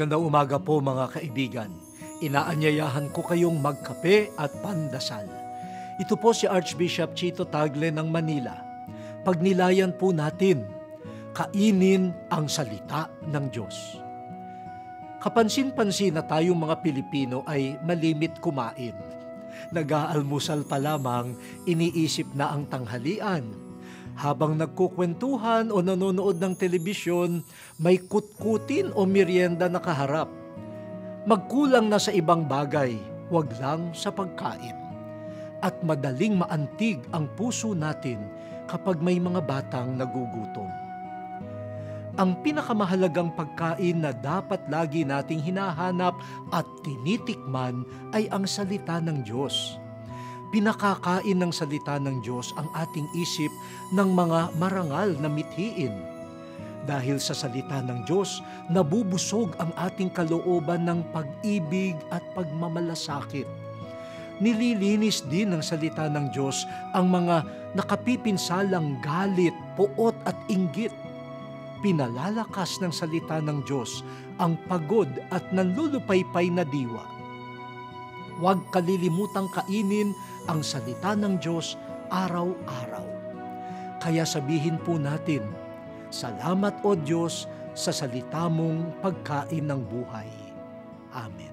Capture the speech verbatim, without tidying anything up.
Magandang umaga po mga kaibigan. Inaanyayahan ko kayong magkape at pandasal. Ito po si Archbishop Chito Tagle ng Manila. Pagnilayan po natin, kainin ang salita ng Diyos. Kapansin-pansin na tayong mga Pilipino ay malimit kumain. Nag-aalmusal pa lamang, iniisip na ang tanghalian. Habang nagkukwentuhan o nanonood ng telebisyon, may kutkutin o merienda na kaharap. Magkulang na sa ibang bagay, wag lang sa pagkain. At madaling maantig ang puso natin kapag may mga batang nagugutom. Ang pinakamahalagang pagkain na dapat lagi nating hinahanap at tinitikman ay ang salita ng Diyos. Pinakakain ng salita ng Diyos ang ating isip ng mga marangal na mithiin. Dahil sa salita ng Diyos, nabubusog ang ating kalooban ng pag-ibig at pagmamalasakit. Nililinis din ng salita ng Diyos ang mga nakapipinsalang galit, puot at inggit. Pinalalakas ng salita ng Diyos ang pagod at nanlulupaypay na diwa. Huwag kalilimutang kainin ang salita ng Diyos araw-araw. Kaya sabihin po natin, salamat o Diyos sa salita mong pagkain ng buhay. Amen.